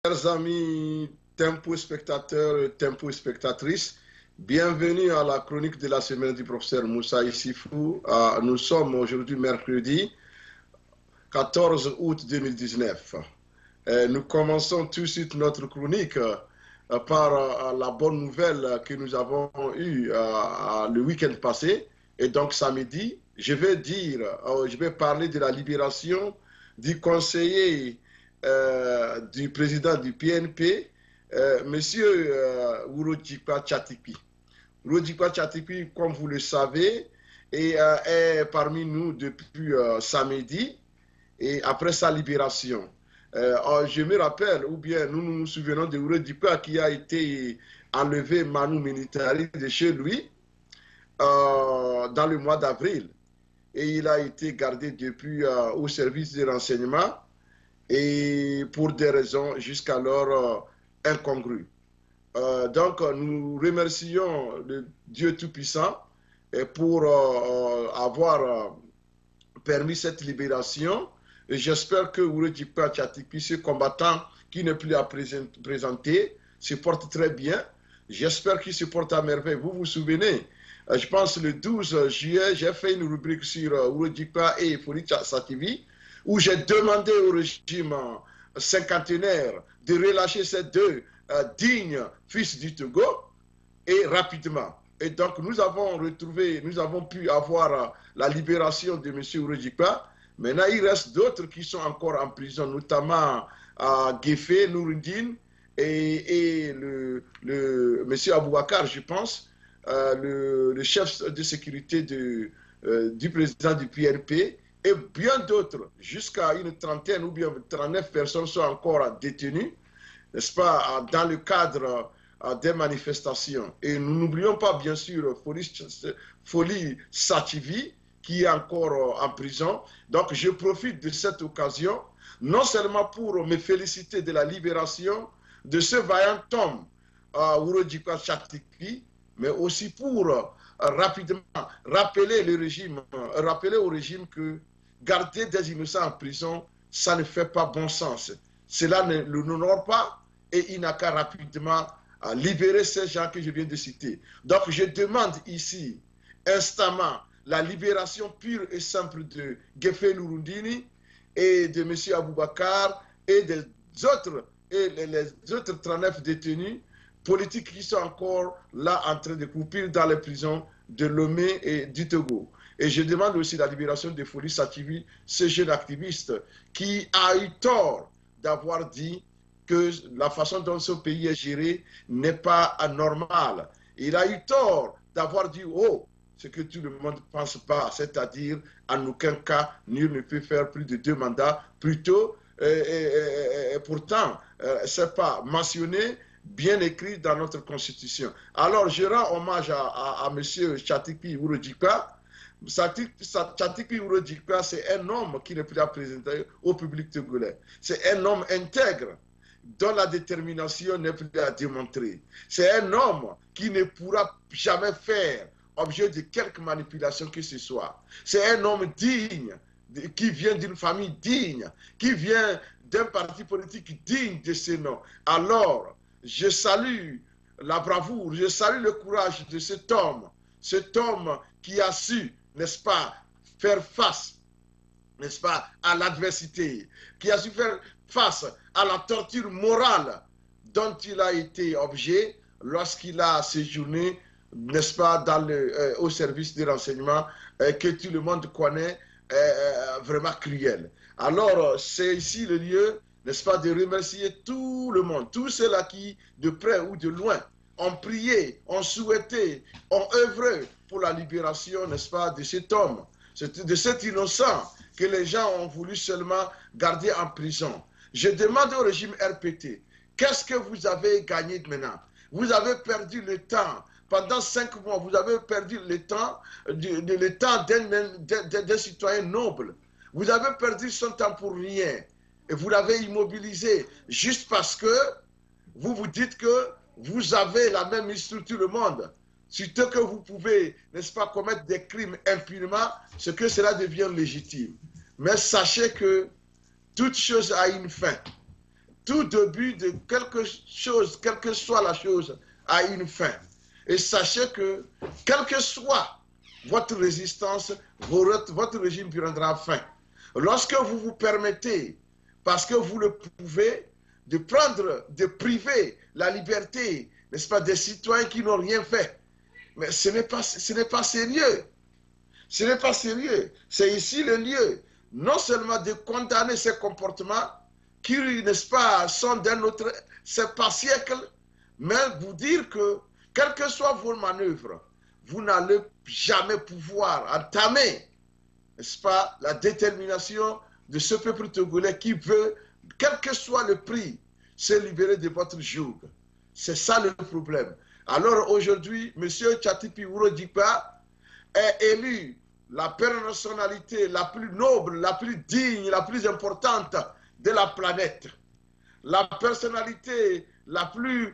Chers amis, tempo spectateurs et tempo spectatrices, bienvenue à la chronique de la semaine du professeur Moussa Issifou. Nous sommes aujourd'hui mercredi 14 août 2019. Nous commençons tout de suite notre chronique par la bonne nouvelle que nous avons eue le week-end passé. Et donc samedi, je vais parler de la libération du conseiller du président du PNP, Monsieur Wurodjika Tchatipi. Wurodjika Tchatipi, comme vous le savez, est parmi nous depuis samedi et après sa libération. Je me rappelle, ou bien nous nous souvenons de Wurodjika qui a été enlevé Manu Militari de chez lui dans le mois d'avril. Et il a été gardé depuis au service de renseignement et pour des raisons jusqu'alors incongrues. Donc nous remercions le Dieu Tout-Puissant pour avoir permis cette libération. Et j'espère que Wurodjika Tchatipi, ce combattant qui n'est plus à présenter, se porte très bien. J'espère qu'il se porte à merveille. Vous vous souvenez, je pense le 12 juillet, j'ai fait une rubrique sur Wurodjika et Foli Sativi, où j'ai demandé au régime cinquantenaire de relâcher ces deux dignes fils du Togo, et rapidement. Et donc nous avons pu avoir la libération de M. Wurodjika. Maintenant, il reste d'autres qui sont encore en prison, notamment Gefé, Nouroudine et le M. Aboubakar, je pense, le chef de sécurité du président du PNP, et bien d'autres, jusqu'à une trentaine ou bien 39 personnes sont encore détenues, n'est-ce pas, dans le cadre des manifestations. Et nous n'oublions pas, bien sûr, Foli Sativi, qui est encore en prison. Donc, je profite de cette occasion, non seulement pour me féliciter de la libération de ce vaillant homme, Wurodjika Tchatipi, mais aussi pour rapidement rappeler au régime que garder des innocents en prison, ça ne fait pas bon sens. Cela ne l'honore pas et il n'a qu'à rapidement libérer ces gens que je viens de citer. Donc je demande ici instamment la libération pure et simple de Gefé Nouroudine et de M. Aboubakar et des autres, et les autres 39 détenus politiques qui sont encore là en train de croupir dans les prisons de Lomé et du Togo. Et je demande aussi la libération de Foli Sativi, ce jeune activiste qui a eu tort d'avoir dit que la façon dont ce pays est géré n'est pas anormale. Il a eu tort d'avoir dit, oh, ce que tout le monde ne pense pas, c'est-à-dire en aucun cas, nul ne peut faire plus de 2 mandats. Plutôt, pourtant, ce n'est pas mentionné, bien écrit dans notre constitution. Alors, je rends hommage à M. Tchatipi Wurodjika. Tchatipi Wurodjika, c'est un homme qui n'est plus à présenter au public togolais. C'est un homme intègre, dont la détermination n'est plus à démontrer. C'est un homme qui ne pourra jamais faire objet de quelque manipulation que ce soit. C'est un homme digne, qui vient d'une famille digne, qui vient d'un parti politique digne de ce nom. Alors, je salue la bravoure, je salue le courage de cet homme qui a su, n'est-ce pas, faire face, n'est-ce pas, à l'adversité, qui a su faire face à la torture morale dont il a été objet lorsqu'il a séjourné, n'est-ce pas, au service des renseignements que tout le monde connaît, vraiment cruel. Alors, c'est ici le lieu, n'est-ce pas, de remercier tout le monde, tous ceux-là qui, de près ou de loin, ont prié, ont souhaité, ont œuvré pour la libération, n'est-ce pas, de cet homme, de cet innocent que les gens ont voulu seulement garder en prison. Je demande au régime RPT, qu'est-ce que vous avez gagné maintenant? Vous avez perdu le temps. Pendant 5 mois, vous avez perdu le temps d'un citoyen noble. Vous avez perdu son temps pour rien. Et vous l'avez immobilisé juste parce que vous vous dites que vous avez la même histoire que tout le monde. Surtout que vous pouvez, n'est-ce pas, commettre des crimes impunément, ce que cela devient légitime. Mais sachez que toute chose a une fin. tout début de quelque chose, quelle que soit la chose, a une fin. Et sachez que, quelle que soit votre résistance, votre régime prendra fin. Lorsque vous vous permettez, parce que vous le pouvez, de priver la liberté, n'est-ce pas, des citoyens qui n'ont rien fait, mais ce n'est pas sérieux. Ce n'est pas sérieux. C'est ici le lieu, non seulement de condamner ces comportements, qui, n'est-ce pas, sont d'un autre, c'est pas siècle, mais vous dire que, quelles que soient vos manœuvres, vous n'allez jamais pouvoir entamer, n'est-ce pas, la détermination de ce peuple togolais qui veut, quel que soit le prix, se libérer de votre joug. C'est ça le problème. Alors aujourd'hui, M. Tchatipi Wurodjipa est élu la personnalité la plus noble, la plus digne, la plus importante de la planète. La personnalité la plus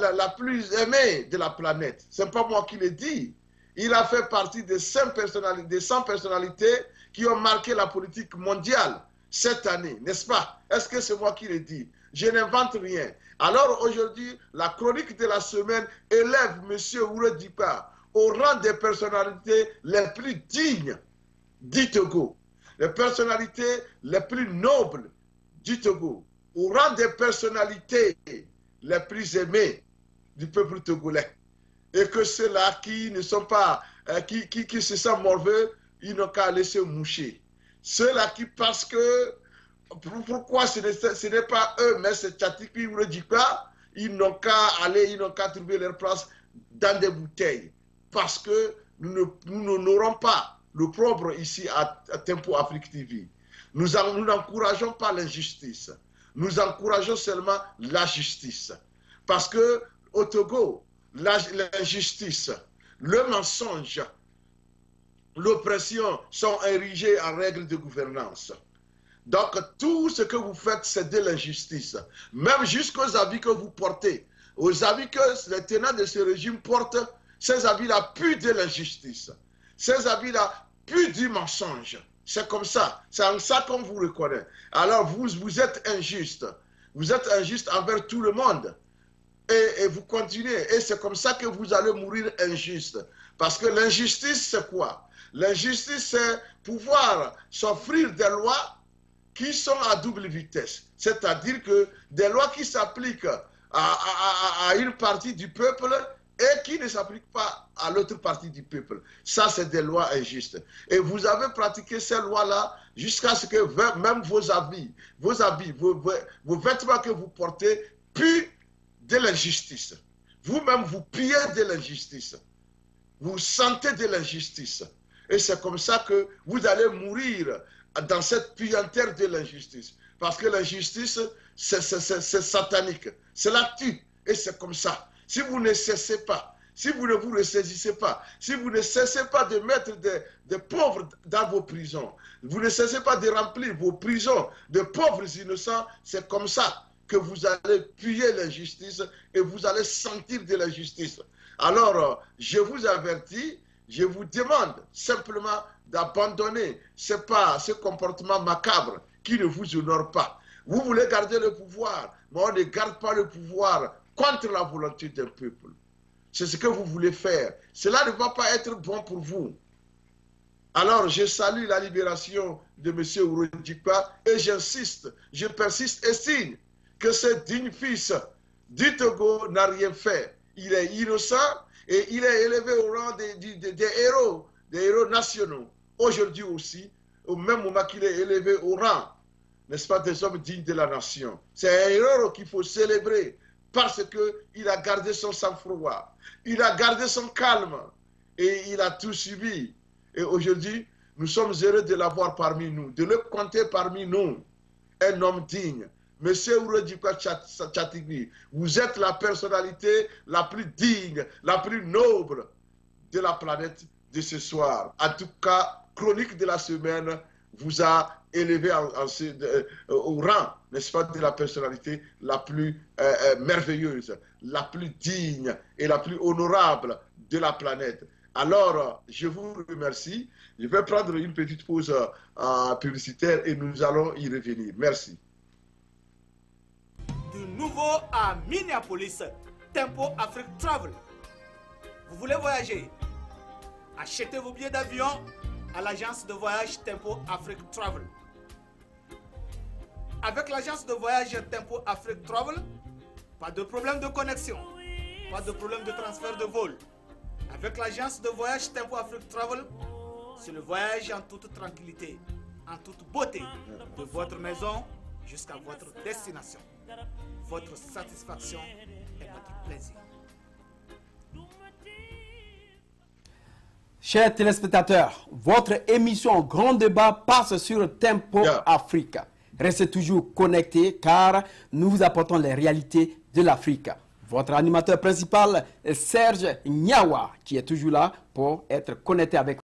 aimée de la planète. Ce n'est pas moi qui le dis. Il a fait partie des 100 personnalités qui ont marqué la politique mondiale cette année, n'est-ce pas? Est-ce que c'est moi qui le dis? Je n'invente rien. Alors aujourd'hui, la chronique de la semaine élève M. Wurodjipa au rang des personnalités les plus dignes du Togo, les personnalités les plus nobles du Togo, au rang des personnalités les plus aimées du peuple togolais. Et que ceux-là qui ne sont pas, qui se sentent morveux, ils n'ont qu'à laisser moucher. Ceux-là qui, parce que, pourquoi ce n'est pas eux, mais c'est Tchatipi Wurodjipa, ils n'ont qu'à aller, ils n'ont qu'à trouver leur place dans des bouteilles. Parce que nous n'aurons pas le propre ici à Tempo Afrique TV. Nous n'encourageons pas l'injustice. Nous encourageons seulement la justice. Parce que au Togo, l'injustice, le mensonge, l'oppression sont érigés en règles de gouvernance. Donc tout ce que vous faites, c'est de l'injustice. Même jusqu'aux habits que vous portez, aux habits que les tenants de ce régime portent, ces habits-là puent de l'injustice. Ces habits-là puent du mensonge. C'est comme ça. C'est en ça qu'on vous reconnaît. Alors vous êtes injuste. Vous êtes injuste envers tout le monde. Et vous continuez. Et c'est comme ça que vous allez mourir injuste. Parce que l'injustice, c'est quoi? L'injustice, c'est pouvoir s'offrir des lois qui sont à double vitesse. C'est-à-dire que des lois qui s'appliquent à une partie du peuple et qui ne s'appliquent pas à l'autre partie du peuple. Ça, c'est des lois injustes. Et vous avez pratiqué ces lois-là jusqu'à ce que même vos habits, vos vêtements que vous portez puent de l'injustice. Vous-même, vous pillez de l'injustice. Vous sentez de l'injustice. Et c'est comme ça que vous allez mourir dans cette puanteur de l'injustice. Parce que l'injustice, c'est satanique. C'est la tue. Et c'est comme ça. Si vous ne cessez pas, si vous ne vous ressaisissez pas, si vous ne cessez pas de mettre des pauvres dans vos prisons, vous ne cessez pas de remplir vos prisons de pauvres innocents, c'est comme ça que vous allez puer l'injustice et vous allez sentir de l'injustice. Alors, je vous avertis, je vous demande simplement d'abandonner ce comportement macabre qui ne vous honore pas. Vous voulez garder le pouvoir, mais on ne garde pas le pouvoir contre la volonté d'un peuple. C'est ce que vous voulez faire. Cela ne va pas être bon pour vous. Alors, je salue la libération de M. Wurodjipa et j'insiste, je persiste et signe que ce digne fils du Togo n'a rien fait. Il est innocent et il est élevé au rang des héros nationaux. Aujourd'hui aussi, au même moment qu'il est élevé au rang, n'est-ce pas, des hommes dignes de la nation. C'est un héros qu'il faut célébrer parce qu'il a gardé son sang-froid, il a gardé son calme et il a tout subi. Et aujourd'hui, nous sommes heureux de l'avoir parmi nous, de le compter parmi nous, un homme digne. Monsieur Wurodjipa Tchatipi, vous êtes la personnalité la plus digne, la plus noble de la planète de ce soir. En tout cas, chronique de la semaine vous a élevé au rang, n'est-ce pas, de la personnalité la plus merveilleuse, la plus digne et la plus honorable de la planète. Alors, je vous remercie. Je vais prendre une petite pause publicitaire et nous allons y revenir. Merci. du nouveau à Minneapolis, Tempo Afrique Travel. Vous voulez voyager? Achetez vos billets d'avion à l'agence de voyage Tempo Afrique Travel. Avec l'agence de voyage Tempo Afrique Travel, pas de problème de connexion, pas de problème de transfert de vol. Avec l'agence de voyage Tempo Afrique Travel, c'est le voyage en toute tranquillité, en toute beauté, de votre maison jusqu'à votre destination. Votre satisfaction est notre plaisir. Chers téléspectateurs, votre émission Grand Débat passe sur Tempo Africa. Restez toujours connectés car nous vous apportons les réalités de l'Afrique. Votre animateur principal est Serge Nyawa qui est toujours là pour être connecté avec vous.